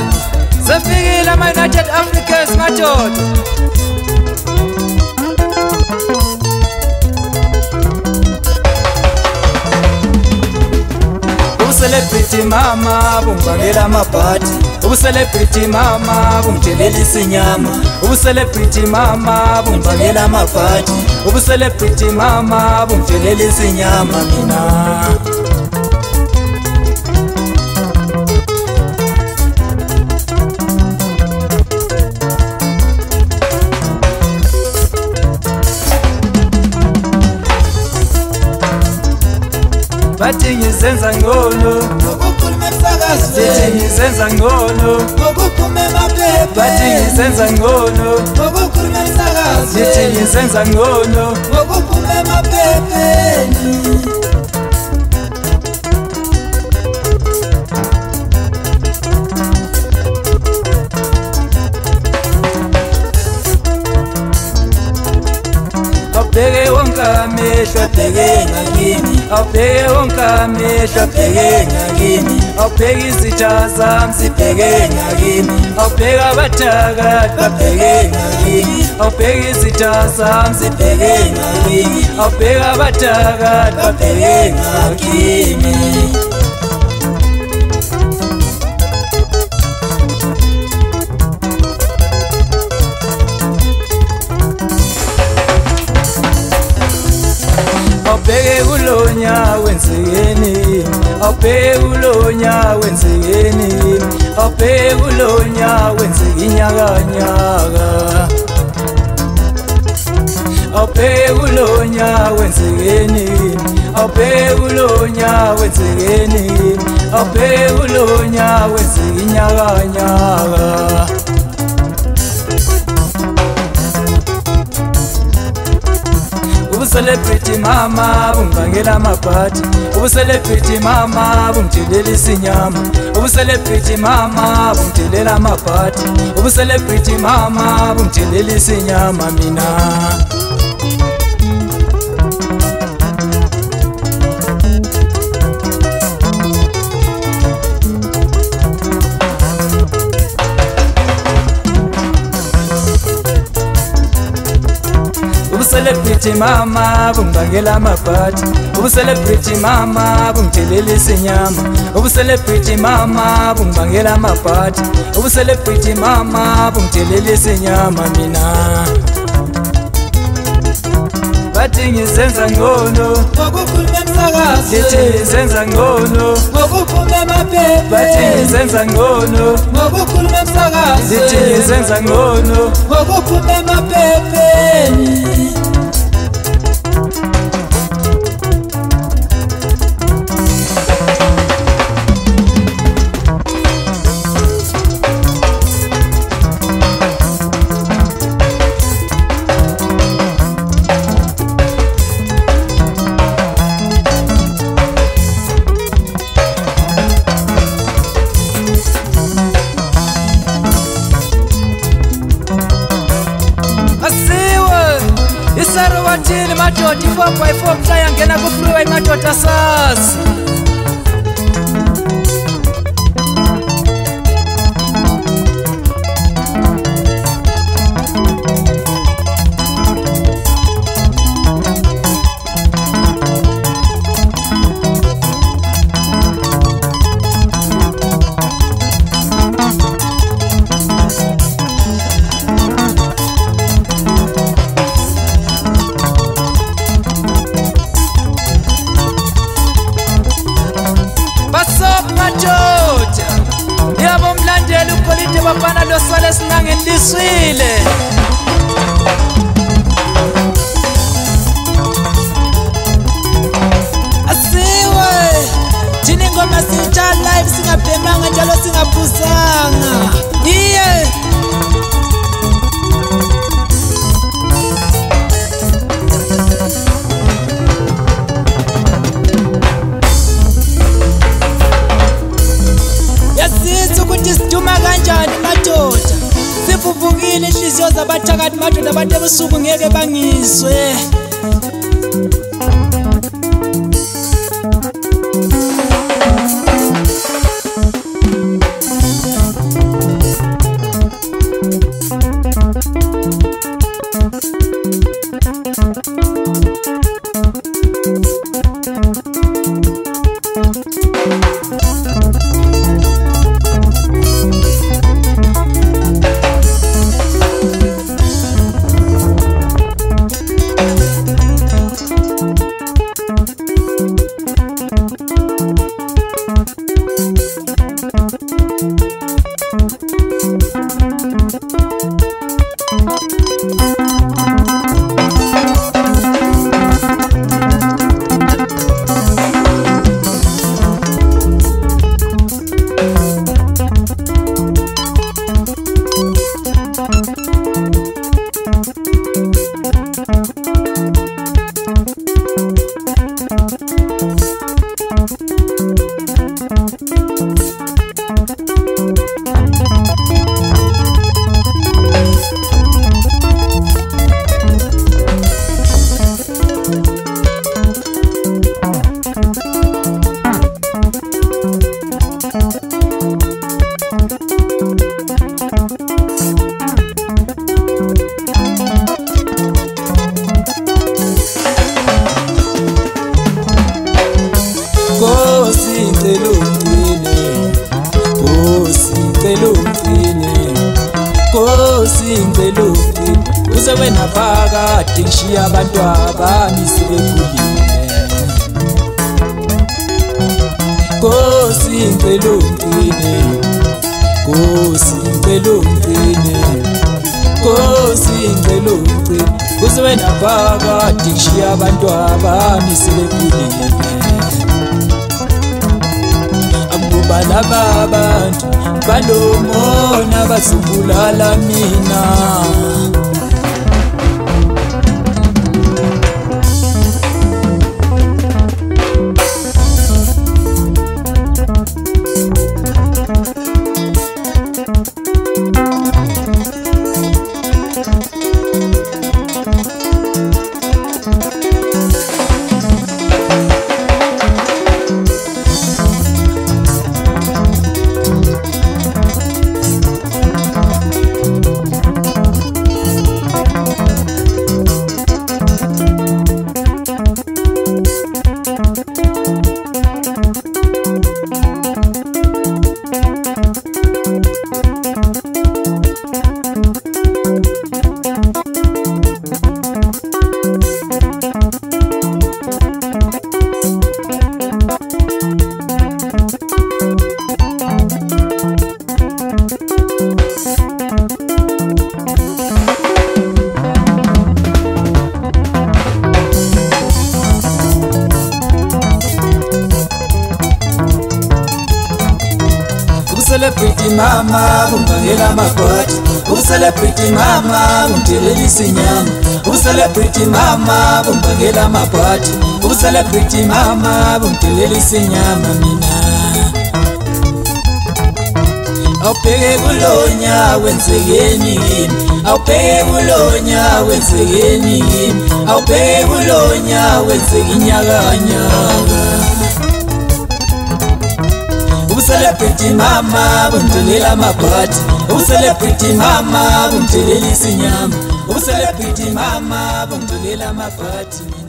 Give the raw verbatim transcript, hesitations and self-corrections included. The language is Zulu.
Zafikile ama United Africans madoda. Celebrity mama bumbangela mabhati, ubu celebrity mama bumthelelisa inyama, ubu celebrity mama bumbangela mabhati, ubu celebrity mama bumthelelisa inyama mina. Bathi ngizenza ngcono ngokukhuluma emsakazweni, ngizenza ngcono ngokuphuma emaphepha, bathi ngizenza ngcono ngokukhuluma emsakazweni, ngizenza ngcono ngokuphuma emaphepheni. Abheke wonke amehlo abheke ngakini, abheke wonke amehlo abheke ngakini, abheke izitha zami zibheke ngakini, abheke abathakathi babheke ngakini, abheke izitha zami zibheke ngakini, abheke abathakathi babheke ngakini. Abheke kulonya wenzekeni, abheke kulonya wenzekeni, abheke kulonya wenzeka inyakanyaka, abheke kulonya wenzekeni, abheke kulonya wenzekeni, abheke kulonya wenzeka inyakanyaka. Ubu celebrity mama bumbangela mabhati, ubu celebrity mama bumthelelisa inyama, ubu celebrity mama bumthelela mabhati, ubu celebrity mama bumthelelisa inyama mina. Ubu celebrity mama bumbangela mabhati, ubu celebrity mama bumthelelisa inyama, ubu celebrity mama bumbangela mabhati, ubu celebrity mama bumthelelisa inyama mina. Bathi ngizenza ngcono ngokukhuluma emsakazweni, ngizenza ngcono ngokuphuma emaphepha, bathi ngizenza ngcono ngokukhuluma emsakazweni, ngizenza ngcono ngokuphuma emaphepheni. Isaro watini madoda four by four mhlaya ngena ku freeway madoda sasi. Yabo mlandeli upolite bafana losale sinangeni liswile. Asiwe thina ingoma sintsha live singabhemanga njalo singaphuzanga. Iye siduma kanjani madoda, sivuvukile inhliziyo zabathakathi madoda, abantu ebusuku ngeke bangizwe. kuze wena phakathi ngishiya abantu abami sebekhulile. Nkosi ngicela ungcine, Nkosi ngicela ungcine, Nkosi ngicela ungcine, kuze wena phakathi ngishiya abantu abami sebekhulile. Akuba laba abantu balomona bazobulala mina. Celebrity mama, bumbangela makwati. Celebrity mama, bumtelelisa inyama. Celebrity mama, bumbangela makwati. Celebrity mama, bumtelelisa inyama mina. Awubheke kulonya wenzekeni yini? Awubheke kulonya wenzekeni yini? Awubheke kulonya wenzeka inyakanyaka. Celebrity mama, bumtelela makwati. Celebrity mama, bumtelelisa inyama. Celebrity mama, bumtelela makwati.